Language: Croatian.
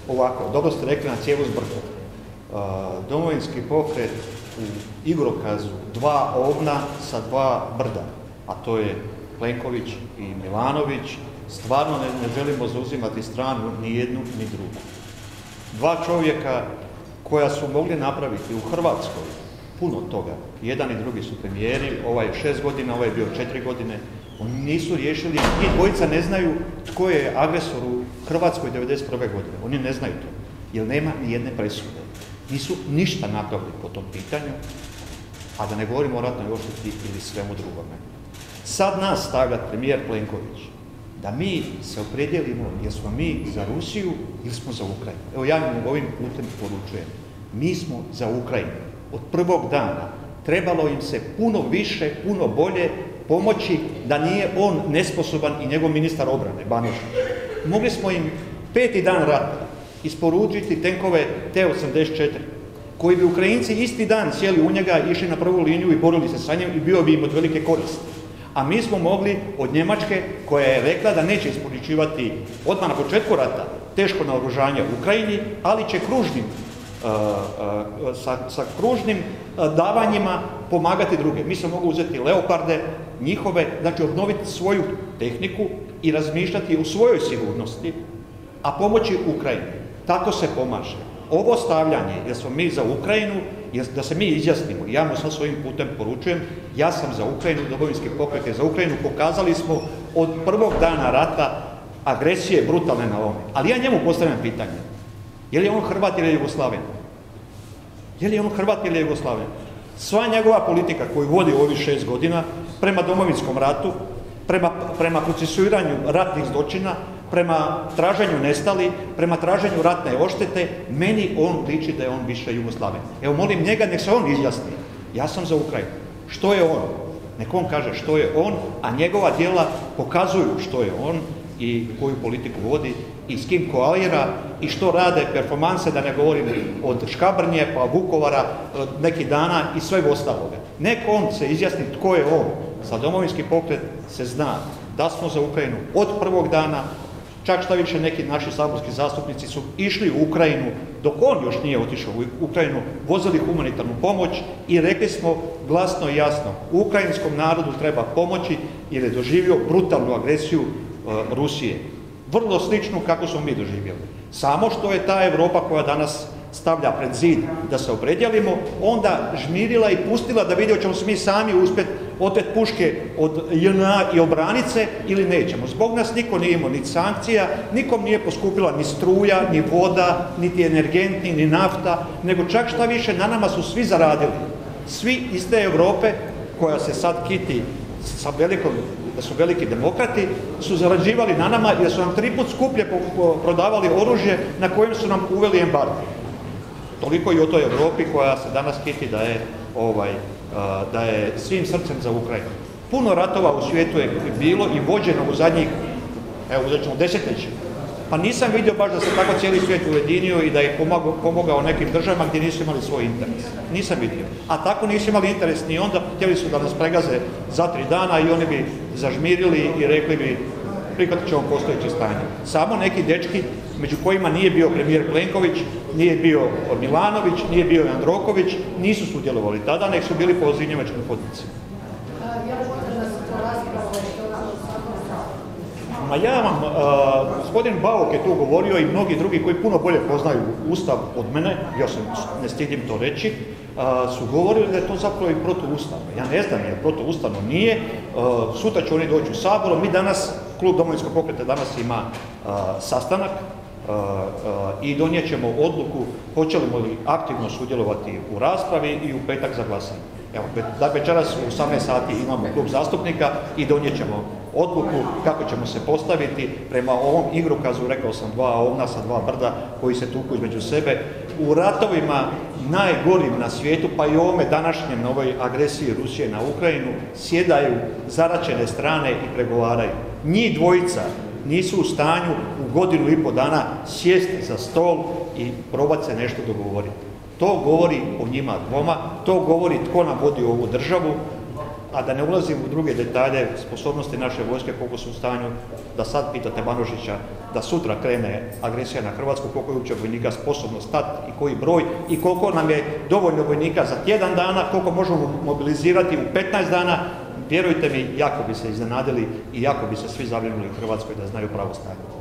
Ovako, dobro ste rekli na cijelu zbrku. Domovinski pokret u igrokazu 2 ovna sa 2 brda, a to je Plenković i Milanović, stvarno ne želimo zauzimati stranu ni jednu ni drugu. 2 čovjeka koja su mogli napraviti u Hrvatskoj puno toga. Jedan i drugi su premijeri, ovaj je 6 godina, ovaj je bio 4 godine. Oni nisu riješili, njih dvojica ne znaju tko je agresor u Hrvatskoj 1991. godine. Oni ne znaju to, jer nema ni jedne presude. Nisu ništa napravili po tom pitanju, a da ne govorimo o ratnoj odšteti ili svemu drugome. Sad nas stavlja premijer Plenković da mi se opredijelimo jer smo mi za Rusiju ili smo za Ukrajinu. Evo ja mu ovim putem poručujem. Mi smo za Ukrajinu. Od prvog dana trebalo im se puno više, puno bolje pomoći da nije on nesposoban i njegov ministar obrane, Banožić. Mogli smo im 5. dan rata isporučiti tenkove T-84, koji bi Ukrajinci isti dan sjeli u njega, išli na prvu liniju i borili se sa njim i bio bi im od velike koristi. A mi smo mogli od Njemačke, koja je rekla da neće isporučivati odmah na početku rata teško naoružanje u Ukrajini, ali će sa kružnim davanjima pomagati druge. Mi smo mogli uzeti Leoparde, njihove, znači obnoviti svoju tehniku i razmišljati o svojoj sigurnosti, a pomoći Ukrajini. Tako se pomaže. Ovo stavljanje, jer smo mi za Ukrajinu, da se mi izjasnimo, ja mu sad svojim putem poručujem, ja sam za Ukrajinu, Domovinski pokret je za Ukrajinu, pokazali smo od prvog dana rata agresije brutalne na ovome. Ali ja njemu postavljam pitanje, je li on Hrvat ili je Jugoslaven? Je li on Hrvat ili je Jugoslaven? Sva njegova politika koju vodi u ovih 6 godina prema Domovinskom ratu, prema procesuiranju ratnih zločina, prema traženju nestali, prema traženju ratne odštete, meni on liči da je on više Jugoslaven. Evo molim njega, nek se on izjasni. Ja sam za Ukrajinu. Što je on? Nek on kaže što je on, a njegova djela pokazuju što je on i koju politiku vodi i s kim koalira i što rade performanse, da ne govorim od Škabrnje pa Vukovara nekih dana i svega ostaloga. Nek on se izjasni tko je on. Za Domovinski pokret se zna da smo za Ukrajinu od prvog dana, čak šta više neki naši saborski zastupnici su išli u Ukrajinu dok on još nije otišao u Ukrajinu, vozili humanitarnu pomoć i rekli smo glasno i jasno, ukrajinskom narodu treba pomoći jer je doživio brutalnu agresiju Rusije. Vrlo sličnu kako smo mi doživjeli. Samo što je ta Europa koja danas stavlja pred zid da se opredijelimo, onda žmirila i pustila da vidi hoćemo se mi sami uspjeti oteti puške od JNA i obraniti se ili nećemo. Zbog nas niko nije imao ni sankcija, nikom nije poskupila ni struja, ni voda, niti energenti, ni nafta, nego čak šta više na nama su svi zaradili. Svi iz te Europe koja se sad kiti sa da su veliki demokrati, su zarađivali na nama jer su nam 3 puta skuplje prodavali oružje na kojem su nam uveli embargo. Toliko i o toj Europi koja se danas kiti da je svim srcem za Ukrajinu. Puno ratova u svijetu je bilo i vođeno u zadnjih, evo uzet ćemo desetljeća. Pa nisam vidio baš da se tako cijeli svijet ujedinio i da je pomogao nekim državama gdje nisu imali svoj interes. Nisam vidio. A tako nisu imali interes ni onda, htjeli su da nas pregaze za 3 dana i oni bi zažmirili i rekli bi prihvatit ćemo postojeće stanje. Samo neki dečki, među kojima nije bio premijer Plenković, nije bio Milanović, nije bio Jandroković, nisu sudjelovali tada, nek su bili po zrinjevačkim hodnicima. Ma ja vam, gospodin Bauk je tu govorio i mnogi drugi koji puno bolje poznaju Ustav od mene, ja se ne stidim to reći, su govorili da je to zapravo i protuustavno. Ja ne znam jer protuustavno nije, sutra će oni doći u Saboru, mi danas, klub Domovinskog pokreta danas ima sastanak i donijet ćemo odluku hoćemo li aktivno sudjelovati u raspravi i u petak za glasanje. Evo, večeras u 18 sati imamo klub zastupnika i donijet ćemo odluku kako ćemo se postaviti prema ovom igrokazu, rekao sam 2 ovna sa 2 brda koji se tuku između sebe. U ratovima najgorim na svijetu, pa i ovome današnjem na ovoj agresiji Rusije na Ukrajinu, sjedaju zaraćene strane i pregovaraju. Njih dvojica nisu u stanju u 1,5 dana sjesti za stol i probati se nešto dogovoriti. To govori o njima dvoma, to govori tko nam vodi ovu državu, a da ne ulazim u druge detalje sposobnosti naše vojske, koliko su u stanju, da sad pitate Banožića, da sutra krene agresija na Hrvatsku, koliko je uopće vojnika sposobno stati i koji broj i koliko nam je dovoljno vojnika za tjedan dana, koliko možemo mobilizirati u 15 dana, vjerujte mi, jako bi se iznenadili i jako bi se svi zabrinuli u Hrvatskoj da znaju pravo stanje.